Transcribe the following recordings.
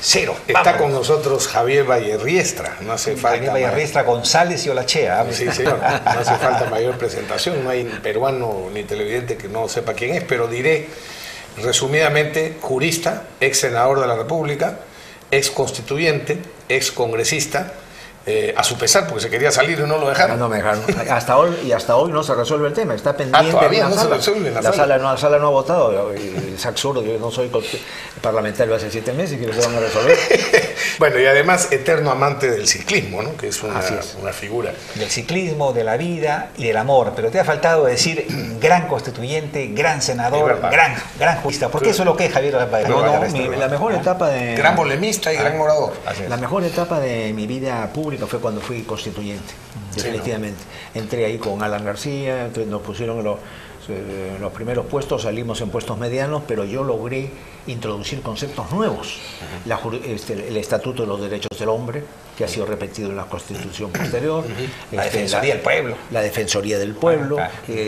Cero. Está con nosotros Javier Vallerriestra. No hace falta. Javier Vallerriestra, González y Olachea. Sí, señor. No hace falta mayor presentación. No hay peruano ni televidente que no sepa quién es, pero diré resumidamente: jurista, ex senador de la República, ex constituyente, ex congresista. A su pesar, porque se quería salir y no lo dejaron. No me dejaron. Hasta hoy no se resuelve el tema. Está pendiente. Todavía no se resuelve en la sala. La sala no ha votado. Es absurdo. Yo no soy parlamentario hace 7 meses y que lo van a resolver. Bueno, y además eterno amante del ciclismo, ¿no? Que es una figura. Del ciclismo, de la vida y del amor. Pero te ha faltado decir gran constituyente, gran senador, gran jurista. Porque eso es lo que es Javier Vallerriestra. La mejor etapa de... Gran polemista y gran orador. La mejor etapa de mi vida pública fue cuando fui constituyente, definitivamente. Entré ahí con Alan García, nos pusieron los primeros puestos, salimos en puestos medianos, pero yo logré introducir conceptos nuevos. El Estatuto de los Derechos del Hombre, que ha sido repetido en la Constitución posterior. La Defensoría del Pueblo. La Defensoría del Pueblo,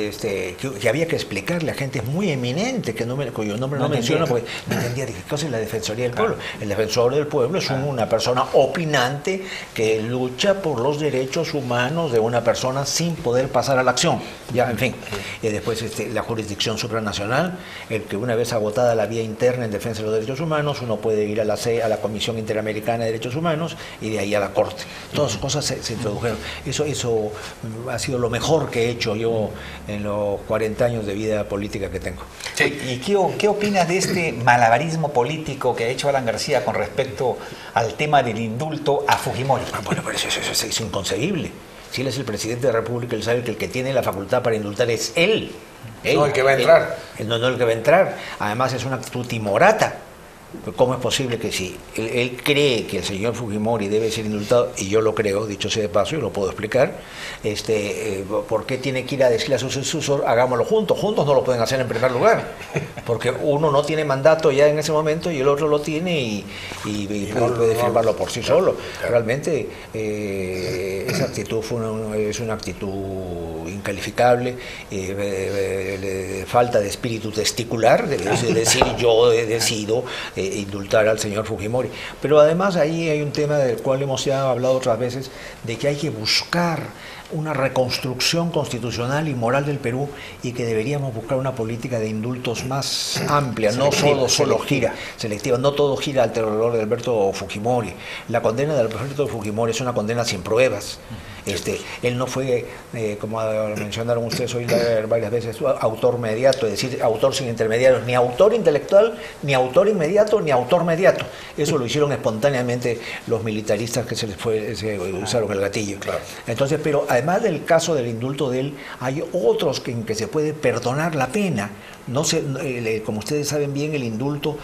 que había que explicarle a gente muy eminente, cuyo nombre no menciono, porque no entendía. Dije, ¿qué es la Defensoría del Pueblo? El Defensor del Pueblo es una persona opinante que lucha por los derechos humanos de una persona sin poder pasar a la acción. Ya, en fin. Y después la jurisdicción supranacional, el que una vez agotada la vía interna en defensa de los derechos humanos, uno puede ir a la Comisión Interamericana de Derechos Humanos y de ahí a la Corte. Todas esas cosas se introdujeron. Eso ha sido lo mejor que he hecho yo en los 40 años de vida política que tengo. Sí. ¿Y qué opinas de este malabarismo político que ha hecho Alan García con respecto al tema del indulto a Fujimori? Bueno, pero eso es inconcebible. Si él es el presidente de la República, él sabe que el que tiene la facultad para indultar es él. No el que va a entrar. No el que va a entrar. Además es una actitud timorata. ¿Cómo es posible que si él cree que el señor Fujimori debe ser indultado, y yo lo creo, dicho sea de paso, y lo puedo explicar, ¿por qué tiene que ir a decirle a su sucesor, hagámoslo juntos? Juntos no lo pueden hacer en primer lugar, porque uno no tiene mandato ya en ese momento y el otro lo tiene y puede firmarlo por sí solo. Realmente esa actitud es una actitud incalificable, falta de espíritu testicular, de decir yo decido indultar al señor Fujimori. Pero además ahí hay un tema del cual hemos ya hablado otras veces, de que hay que buscar una reconstrucción constitucional y moral del Perú y que deberíamos buscar una política de indultos más amplia, no solo gira selectiva, no todo gira alrededor de Alberto Fujimori. La condena del Alberto Fujimori es una condena sin pruebas. Él no fue, como mencionaron ustedes hoy varias veces, autor mediato, es decir, autor sin intermediarios, ni autor intelectual, ni autor inmediato, ni autor mediato. Eso lo hicieron espontáneamente los militaristas que se usaron el gatillo. Claro. Entonces, pero además del caso del indulto de él, hay otros en que se puede perdonar la pena. No como ustedes saben bien, el indulto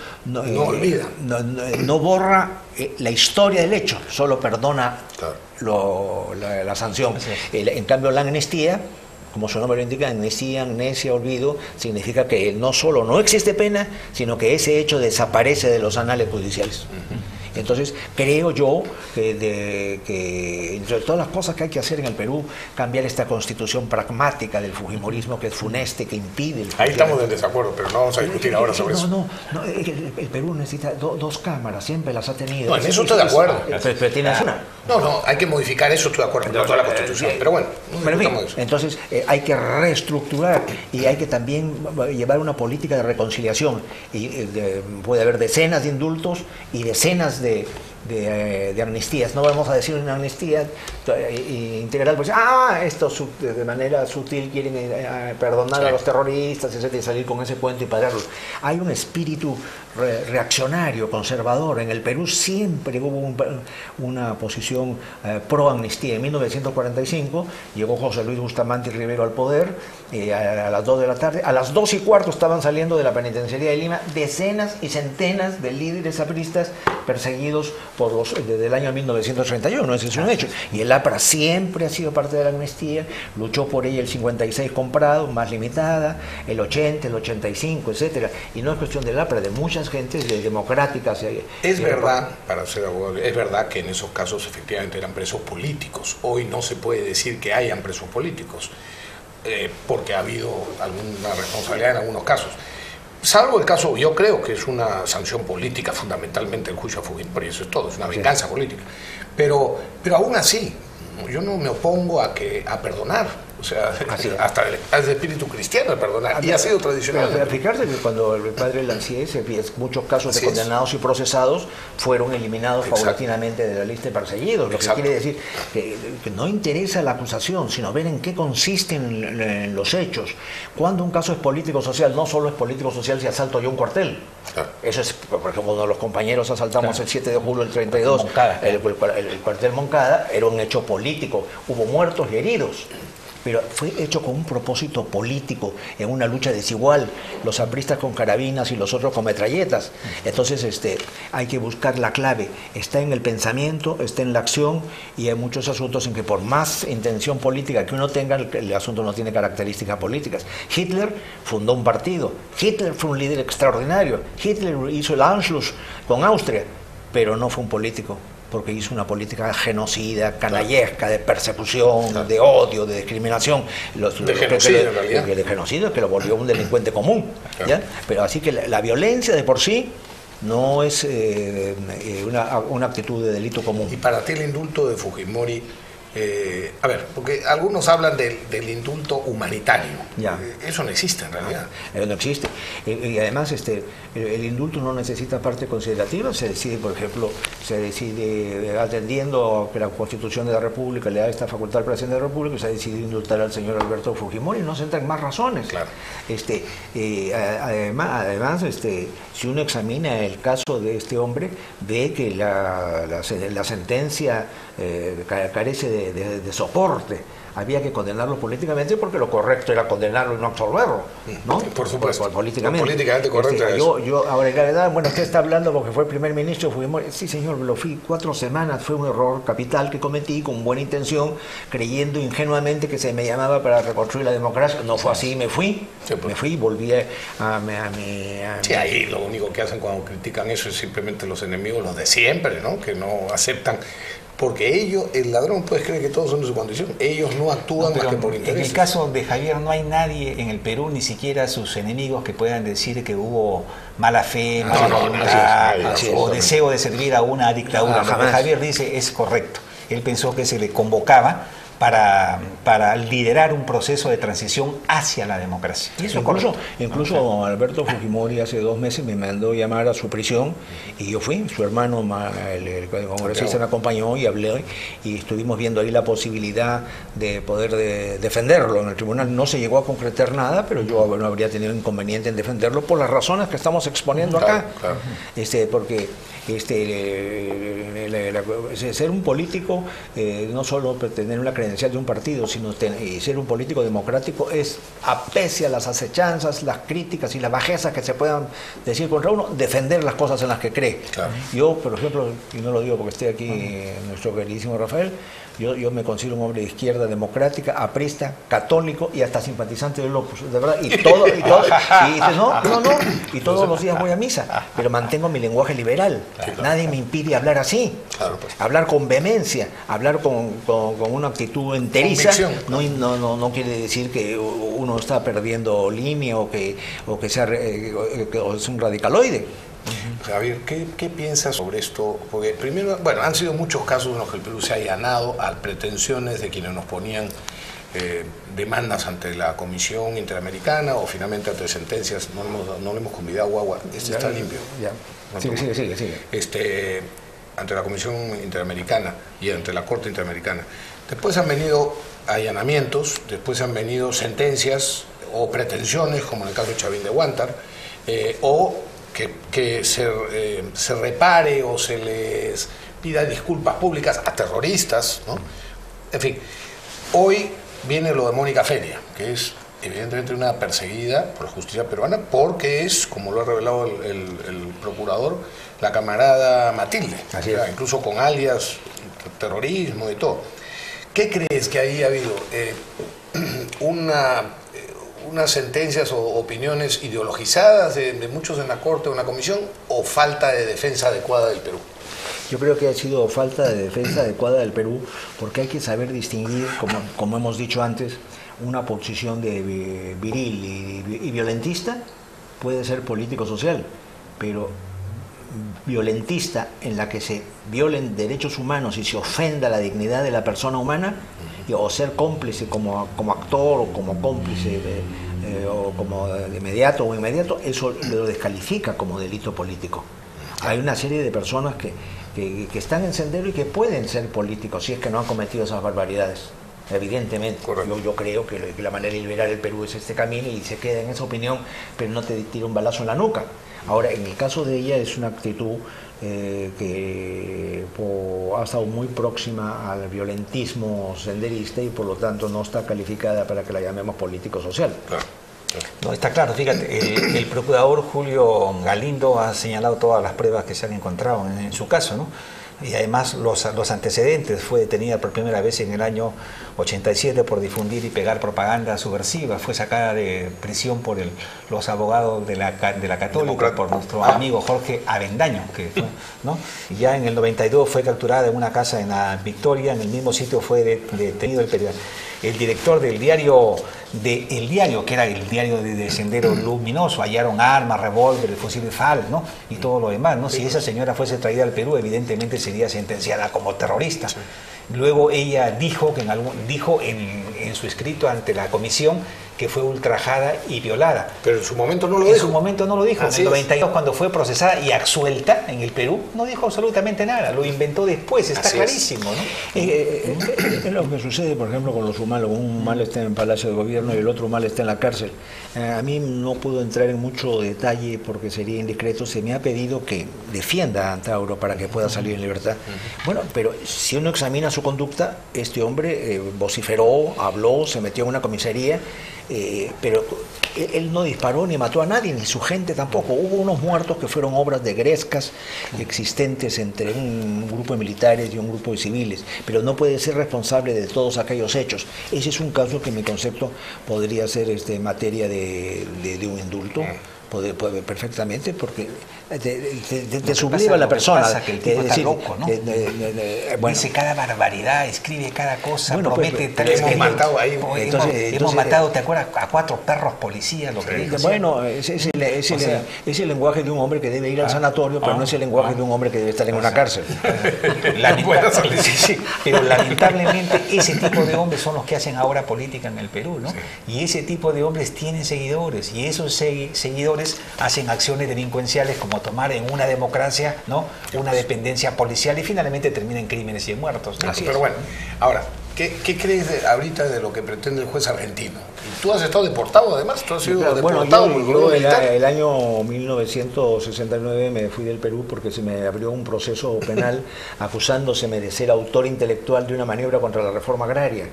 no borra la historia del hecho, solo perdona la sanción. En cambio, la amnistía, como su nombre lo indica, amnesia, olvido, significa que no solo no existe pena, sino que ese hecho desaparece de los anales judiciales. Entonces, creo yo que entre todas las cosas que hay que hacer en el Perú, cambiar esta constitución pragmática del fujimorismo que es funeste, que impide el... Ahí estamos en desacuerdo, pero no vamos a discutir ahora sobre eso. No, el Perú necesita dos cámaras, siempre las ha tenido. No, en eso estoy de acuerdo. Pero tienes una. No, hay que modificar eso, estoy de acuerdo, no toda la constitución, pero bueno. Entonces, hay que reestructurar y hay que también llevar una política de reconciliación. Puede haber decenas de indultos y decenas de amnistías. No vamos a decir una amnistía integral, pues estos de manera sutil quieren perdonar a los terroristas, etcétera, y salir con ese cuento y pagarlo. Hay un espíritu reaccionario, conservador. En el Perú siempre hubo una posición pro amnistía. En 1945 llegó José Luis Bustamante Rivero al poder, a las 2 de la tarde, a las 2:15 estaban saliendo de la penitenciaría de Lima decenas y centenas de líderes apristas perseguidos desde el año 1931, ese es un hecho. Y el APRA siempre ha sido parte de la amnistía, luchó por ella el 56 comprado, más limitada, el 80, el 85, etcétera. Y no es cuestión del APRA, de muchas gentes democráticas. Es verdad, para ser abogado, es verdad que en esos casos efectivamente eran presos políticos. Hoy no se puede decir que hayan presos políticos, porque ha habido alguna responsabilidad en algunos casos. Salvo el caso, yo creo que es una sanción política fundamentalmente el juicio a Fujimori, eso es todo, es una venganza política. Pero aún así, yo no me opongo a perdonar. O sea, hasta el espíritu cristiano de perdonar, y ha sido tradicional. Pero fijarse que cuando el padre Lancier, muchos casos de condenados y procesados fueron eliminados paulatinamente de la lista de perseguidos, lo que quiere decir que no interesa la acusación, sino ver en qué consisten los hechos. Cuando un caso es político-social, no solo es político-social si asalto yo un cuartel. Eso es, por ejemplo, cuando los compañeros asaltamos el 7 de julio del 32, el cuartel Moncada, era un hecho político, hubo muertos y heridos. Pero fue hecho con un propósito político, en una lucha desigual, los apristas con carabinas y los otros con metralletas. Entonces hay que buscar la clave, está en el pensamiento, está en la acción, y hay muchos asuntos en que por más intención política que uno tenga, el asunto no tiene características políticas. Hitler fundó un partido, Hitler fue un líder extraordinario, Hitler hizo el Anschluss con Austria, pero no fue un político, porque hizo una política genocida, canallesca, de persecución, de odio, de discriminación. De genocidio, en realidad. De genocidio, que lo volvió un delincuente común. ¿Ya? Pero así que la violencia de por sí no es una actitud de delito común. Y para ti el indulto de Fujimori, a ver, porque algunos hablan del indulto humanitario. Eso no existe en realidad. No existe. Y además el indulto no necesita parte considerativa. Se decide, por ejemplo, atendiendo a que la Constitución de la República le da esta facultad al presidente de la República, se ha decidido indultar al señor Alberto Fujimori. No se entran más razones. Claro. Además, si uno examina el caso de este hombre, ve que la sentencia carece de soporte. Había que condenarlo políticamente porque lo correcto era condenarlo y no absolverlo, ¿no? Por supuesto. Políticamente correcto. Ahora, bueno, usted está hablando porque fue el primer ministro de Fujimori. Sí, señor, lo fui 4 semanas. Fue un error capital que cometí con buena intención, creyendo ingenuamente que se me llamaba para reconstruir la democracia. No fue así, me fui. Volví a mi... Sí, ahí lo único que hacen cuando critican eso es simplemente los enemigos, los de siempre, ¿no? Que no aceptan. Porque el ladrón, puedes creer que todos son de su condición, ellos no actúan más que por interés. En el caso de Javier no hay nadie en el Perú, ni siquiera sus enemigos, que puedan decir que hubo mala fe, mala voluntad o deseo de servir a una dictadura. Lo que Javier dice es correcto. Él pensó que se le convocaba para liderar un proceso de transición hacia la democracia. Incluso Alberto Fujimori hace 2 meses me mandó llamar a su prisión y yo fui, su hermano, el congresista, me acompañó y hablé y estuvimos viendo ahí la posibilidad de poder defenderlo en el tribunal. No se llegó a concretar nada, pero yo no habría tenido inconveniente en defenderlo por las razones que estamos exponiendo acá. Claro. Porque ser un político, no solo tener una credencial de un partido, sino ser un político democrático es, apese a las acechanzas, las críticas y las bajezas que se puedan decir contra uno, defender las cosas en las que cree. Claro. Yo, por ejemplo, y no lo digo porque esté aquí nuestro queridísimo Rafael, yo me considero un hombre de izquierda democrática, aprista, católico y hasta simpatizante del Opus, de verdad, y todos los días voy a misa, pero mantengo mi lenguaje liberal. Nadie me impide hablar así, hablar con vehemencia, hablar con una actitud enteriza. No quiere decir que uno está perdiendo línea o que es un radicaloide. Javier, ¿qué piensas sobre esto? Porque primero, han sido muchos casos en los que el Perú se ha allanado a pretensiones de quienes nos ponían demandas ante la Comisión Interamericana o finalmente ante sentencias. No le hemos convidado Guagua. Está limpio. Sigue. Ante la Comisión Interamericana y ante la Corte Interamericana. Después han venido allanamientos, después han venido sentencias o pretensiones, como en el caso de Chavín de Huántar, o que se repare o se les pida disculpas públicas a terroristas, ¿no? En fin, hoy viene lo de Mónica Feria, que es evidentemente una perseguida por la justicia peruana porque es, como lo ha revelado el procurador, la camarada Matilde, incluso con alias, terrorismo y todo. ¿Qué crees que ahí ha habido? Unas sentencias o opiniones ideologizadas de muchos en la Corte o en la Comisión, o falta de defensa adecuada del Perú? Yo creo que ha sido falta de defensa adecuada del Perú, porque hay que saber distinguir, como hemos dicho antes, una posición de viril y violentista puede ser político-social, pero violentista en la que se violen derechos humanos y se ofenda la dignidad de la persona humana, o ser cómplice como actor o como cómplice o como de inmediato o inmediato, eso lo descalifica como delito político. Hay una serie de personas que están en sendero y que pueden ser políticos si es que no han cometido esas barbaridades. Evidentemente, yo creo que la manera de liberar el Perú es este camino y se queda en esa opinión, pero no te tira un balazo en la nuca. Ahora, en el caso de ella es una actitud que ha estado muy próxima al violentismo senderista y por lo tanto no está calificada para que la llamemos político-social. Claro. No, está claro, fíjate, el procurador Julio Galindo ha señalado todas las pruebas que se han encontrado en su caso, ¿no? Y además los antecedentes. Fue detenida por primera vez en el año 87 por difundir y pegar propaganda subversiva. Fue sacada de prisión por los abogados de la Católica, por nuestro amigo Jorge Avendaño, que fue, ¿no? Y ya en el 92 fue capturada en una casa en la Victoria. En el mismo sitio fue detenido el director del diario, que era el diario de Sendero Luminoso. Hallaron armas, revólveres, fusiles FAL, ¿no? Y todo lo demás, ¿no? Si esa señora fuese traída al Perú, evidentemente sería sentenciada como terrorista. Sí. Luego ella dijo en su escrito ante la comisión que fue ultrajada y violada. Pero en su momento no lo dijo. En su momento no lo dijo. Así en el 92, cuando fue procesada y absuelta en el Perú, no dijo absolutamente nada. Lo inventó después, está así clarísimo, ¿no? Es lo que sucede, por ejemplo, con los humanos. Un humal está en el Palacio de Gobierno y el otro humal está en la cárcel. A mí no puedo entrar en mucho detalle porque sería indiscreto. Se me ha pedido que defienda a Antauro para que pueda salir en libertad. Bueno, pero si uno examina su conducta, este hombre vociferó, habló, se metió en una comisaría, pero él no disparó ni mató a nadie, ni su gente tampoco. Hubo unos muertos que fueron obras de grescas existentes entre un grupo de militares y un grupo de civiles, pero no puede ser responsable de todos aquellos hechos. Ese es un caso que en mi concepto podría ser materia de un indulto. Puede perfectamente, porque te subleva a la persona. Pasa que el tipo está loco, ¿no? Dice cada barbaridad, escribe cada cosa, bueno, promete. Hemos matado ahí. Hemos matado, ¿te acuerdas? A 4 perros policías. Lo que dijo, bueno, es el lenguaje de un hombre que debe ir al sanatorio, pero no es el lenguaje de un hombre que debe estar en una cárcel. Pero lamentablemente ese tipo de hombres son los que hacen ahora política en el Perú, ¿no? Sí. Y ese tipo de hombres tienen seguidores, y esos seguidores hacen acciones delincuenciales como tomar en una democracia, ¿no?, una dependencia policial y finalmente termina en crímenes y en muertos, ¿no? Pero bueno, ahora, ¿qué crees ahorita de lo que pretende el juez argentino? ¿Y tú has estado deportado además? ¿Tú has sido deportado? Bueno, el año 1969 me fui del Perú porque se me abrió un proceso penal acusándoseme de ser autor intelectual de una maniobra contra la reforma agraria.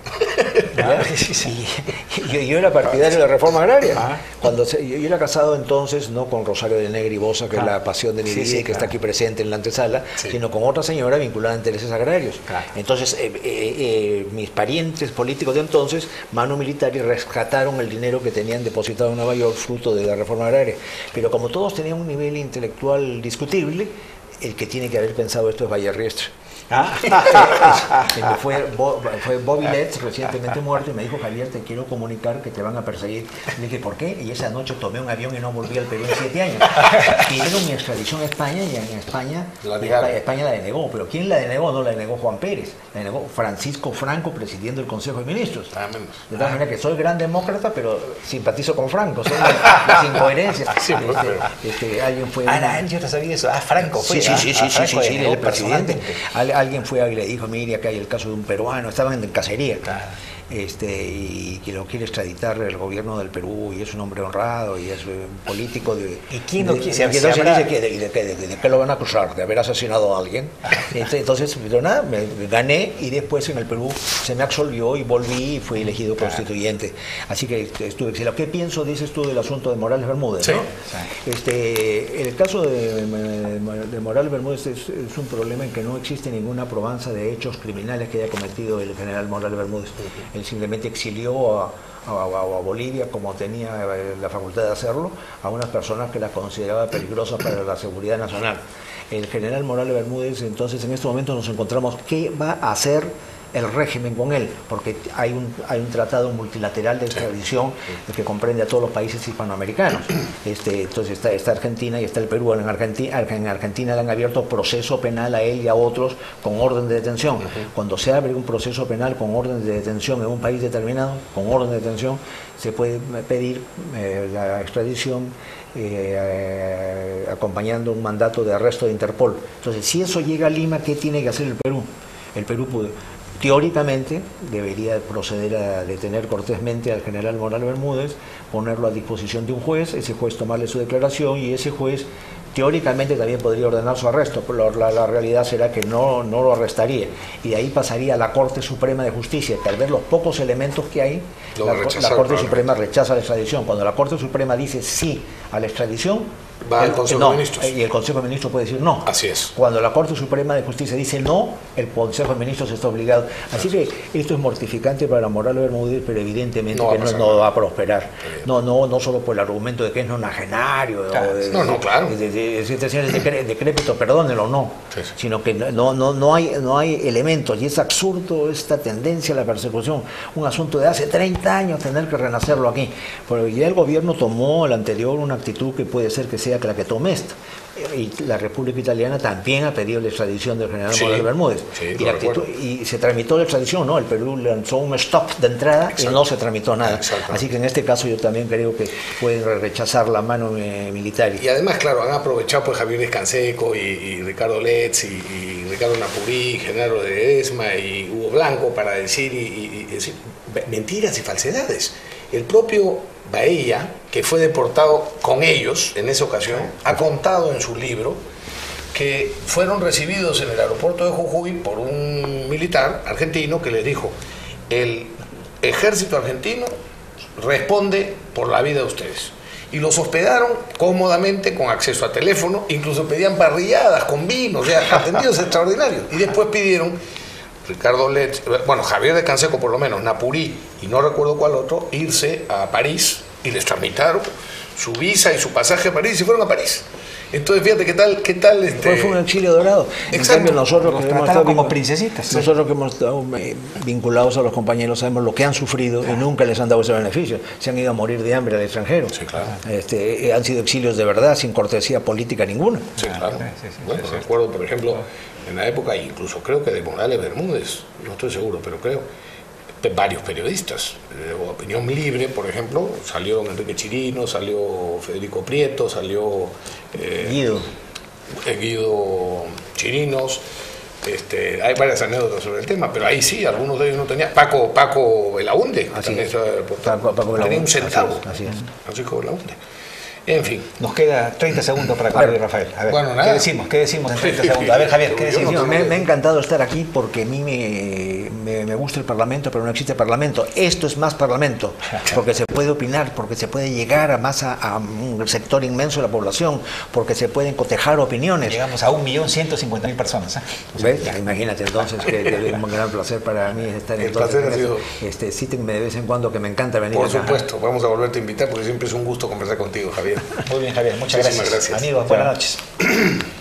Y yo era partidario de la reforma agraria. Yo era casado entonces no con Rosario de Negri Bosa, que es la pasión de mi vida y que está aquí presente en la antesala, sino con otra señora vinculada a intereses agrarios. Entonces, mis parientes políticos de entonces, mano militar, y rescataron el dinero que tenían depositado en Nueva York fruto de la reforma agraria. Pero como todos tenían un nivel intelectual discutible, el que tiene que haber pensado esto es Vallarriestre. Fue Bobby Letts, recientemente muerto, y me dijo: Javier, te quiero comunicar que te van a perseguir. Le dije: ¿por qué? Y esa noche tomé un avión y no volví al Perú en 7 años. Pidieron mi extradición a España y en España la denegó. ¿Pero quién la denegó? No la denegó Juan Pérez, la denegó Francisco Franco, presidiendo el Consejo de Ministros. De tal manera que soy gran demócrata, pero simpatizo con Franco. Son las incoherencias. Alguien fue... yo no sabía eso. Franco fue. Sí, el presidente. Alguien fue y le dijo: mire, acá hay el caso de un peruano, estaban en cacería, y que lo quiere extraditar el gobierno del Perú, y es un hombre honrado y es político de... ¿Y quién lo quiere? ¿De qué lo van a acusar? ¿De haber asesinado a alguien? Entonces, pero nada, me gané, y después en el Perú se me absolvió y volví y fui elegido constituyente. Así que estuve exiliado. ¿Qué pienso, dices tú, del asunto de Morales Bermúdez? Sí. ¿No? El caso de Morales Bermúdez es un problema en que no existe ninguna probanza de hechos criminales que haya cometido el general Morales Bermúdez. Él simplemente exilió a Bolivia, como tenía la facultad de hacerlo, a unas personas que las consideraba peligrosas para la seguridad nacional. El general Morales Bermúdez, entonces, en este momento nos encontramos: ¿qué va a hacer el régimen con él, porque hay un tratado multilateral de extradición que comprende a todos los países hispanoamericanos. Entonces está Argentina y está el Perú. En Argentina le han abierto proceso penal a él y a otros con orden de detención. Cuando se abre un proceso penal con orden de detención en un país determinado, con orden de detención, se puede pedir la extradición acompañando un mandato de arresto de Interpol. Entonces, si eso llega a Lima, ¿qué tiene que hacer el Perú? El Perú teóricamente debería proceder a detener cortésmente al general Morales Bermúdez, ponerlo a disposición de un juez, ese juez tomarle su declaración y ese juez teóricamente también podría ordenar su arresto, pero la realidad será que no lo arrestaría, y de ahí pasaría a la Corte Suprema de Justicia, que al ver los pocos elementos que hay, la Corte Suprema rechaza la extradición. Cuando la Corte Suprema dice sí a la extradición, va al Consejo de Ministros. Y el Consejo de Ministros puede decir no. Así es. Cuando la Corte Suprema de Justicia dice no, el Consejo de Ministros está obligado. Así que esto es mortificante para Morales Bermúdez, pero evidentemente que no va a prosperar. No solo por el argumento de que es nonagenario, claro. Claro. Este señor es decrépito, perdónenlo, sí. Sino que no hay elementos, y es absurdo esta tendencia a la persecución. Un asunto de hace 30 años tener que renacerlo aquí. Pero ya el gobierno tomó el anterior una actitud que puede ser que sea la que tome esta. Y la República Italiana también ha pedido la extradición del general Morales Bermúdez. Y se tramitó la extradición, ¿no? El Perú lanzó un stop de entrada y no se tramitó nada. Así que en este caso yo también creo que pueden rechazar la mano militar. Y además, claro, han aprovechado pues Javier Descanseco y Ricardo Letts y Ricardo Napurí, Genaro de Esma y Hugo Blanco para decir y decir mentiras y falsedades. El propio Baella, que fue deportado con ellos en esa ocasión, ha contado en su libro que fueron recibidos en el aeropuerto de Jujuy por un militar argentino que les dijo: el ejército argentino responde por la vida de ustedes. Y los hospedaron cómodamente con acceso a teléfono, incluso pedían parrilladas con vino, o sea, atendidos extraordinarios. Y después pidieron Ricardo Letts, bueno, Javier de Canseco por lo menos, Napurí y no recuerdo cuál otro, irse a París y les tramitaron su visa y su pasaje a París y fueron a París. Entonces, fíjate qué tal fue un exilio dorado. Exacto. En cambio, nosotros que hemos estado como princesitas. Nosotros que hemos estado vinculados a los compañeros sabemos lo que han sufrido y nunca les han dado ese beneficio. Se han ido a morir de hambre al extranjero. Sí, claro. Han sido exilios de verdad, sin cortesía política ninguna. Sí, claro. Bueno, recuerdo, por ejemplo, en la época, incluso creo que de Morales Bermúdez, no estoy seguro, pero creo, varios periodistas de Opinión Libre, por ejemplo, salió Enrique Chirino, salió Federico Prieto, salió Guido Chirinos. Hay varias anécdotas sobre el tema, pero ahí sí, algunos de ellos no tenían. Paco Belaunde, tenía un centavo. Así es. Francisco Belaunde. En fin. Nos queda 30 segundos para concluir, Rafael. A ver, bueno, ¿qué decimos en 30 segundos? A ver, Javier, ¿qué decimos? Me ha encantado estar aquí porque a mí me gusta el Parlamento, pero no existe Parlamento. Esto es más Parlamento, porque se puede opinar, porque se puede llegar a un sector inmenso de la población, porque se pueden cotejar opiniones. Llegamos a 1.150.000 personas. ¿Ves? Imagínate, entonces, que es un gran placer para mí estar en todo. El placer ha sido. Cítenme de vez en cuando, que me encanta venir. Por supuesto, vamos a volverte a invitar porque siempre es un gusto conversar contigo, Javier. Muy bien, Javier, muchas gracias. Gracias. Amigos, buenas noches.